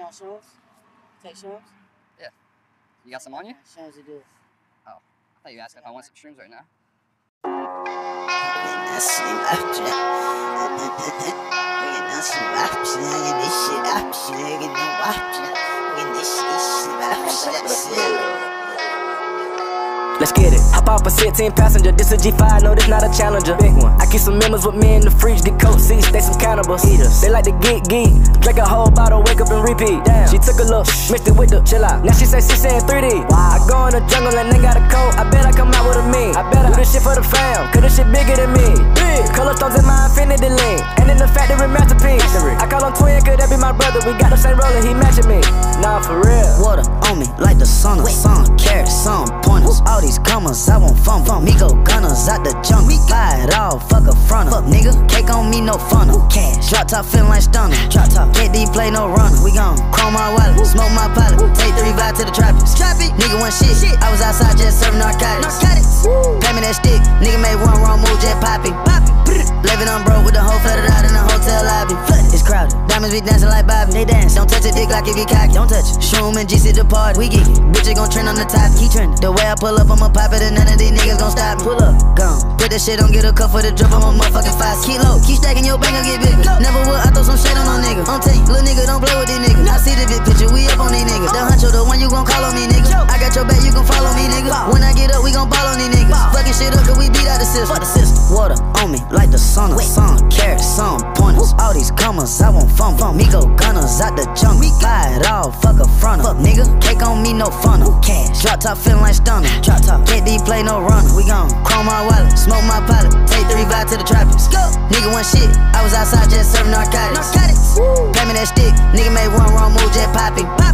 You on shrooms? Take shrooms? Yeah. You got some on you? Shrooms to do. Oh, I thought you asked if I want some shrooms right now. Let's get it. Hop off a 16 passenger. This a G5, no, this not a Challenger. Big one. I keep some members with me in the fridge. Get coat seats, they some cannibals. Eaters. They like to get geek. Drink a whole bottle, wake up and repeat. Damn. She took a look, mixed it with the chill out. Now she say she saying 3D. Wow. I go in the jungle and they got a coat. I bet I come out with a mean. I bet I do this shit for the fam, cause this shit bigger than me. Big. Color stones in my infinity lane. And in the factory masterpiece. I call him twin, cause that be my brother. We got the same roller, he matching me. Nah, for real. Water on me like the sauna. Sun, carrots, sun, pointers. All these commas, I want fun. Migo gunners out the jungle. Buy it all, fuck a fronter. Fuck nigga, cake on me, no funnel. Cash, drop top feeling like stunner. Drop top, KD play no runner. We gon' chrome my wallet, smoke my pilot. Take 3 vibe to the trappers. Nigga one shit. I was outside just serving narcotics. Pay me that stick, nigga made one wrong move, just poppy. Living on broke with the whole flooded out in the hotel lobby. It's crowded, diamonds be dancing like Bobby. They dance, don't touch a dick like it be cocky. Don't touch it. Shroom and GC the party, we get it. Bitches gon' trend on the top, keep trending. The way I pull up, I'ma pop it and none of these niggas gon' stop me. Pull up, gone. Put that shit on, get a cup for the drip, I'm a motherfucking 5 kilo. Keep stacking your bank, I'll get bigger. Never would, I throw some shade on no nigga. I'm telling you, little nigga, don't play with these niggas. I see the big picture, we up on these niggas. The huncho, the one you gon' call on me, nigga. I got your back, you gon' follow me, nigga. When I get up, we gon' ball on these niggas. Fucking shit up, cause we beat out the system. Water on me like the sauna. Sun, carrots, sun, pointers. All these commas, I want fun. Migo gunners out the jungle. Buy it all, fuck a fronter. Fuck nigga, cake on me, no funnel. Cash, drop top feeling like stunner. Drop top, KD play no runner. We gon' chrome my wallet, smoke my pilot. Take 3 vibe to the trappers. Nigga one shit, I was outside just serving narcotics. Pay me that stick, nigga made one wrong move, just poppy.